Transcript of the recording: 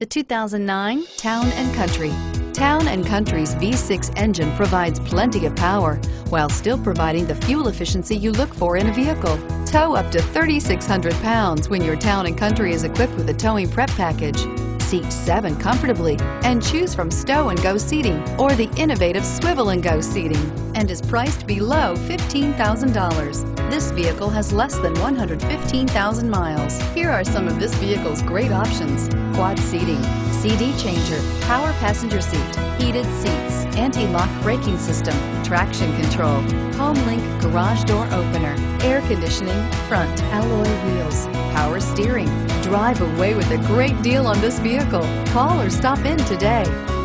The 2009 Town & Country. Town & Country's V6 engine provides plenty of power while still providing the fuel efficiency you look for in a vehicle. Tow up to 3,600 pounds when your Town & Country is equipped with a towing prep package. Seat 7 comfortably and choose from stow and go seating or the innovative swivel and go seating, and is priced below $15,000. This vehicle has less than 115,000 miles. Here are some of this vehicle's great options: quad seating, CD changer, power passenger seat, heated seats, anti-lock braking system, traction control, HomeLink garage door opener, air conditioning, front alloy wheels, power steering. Drive away with a great deal on this vehicle. Call or stop in today.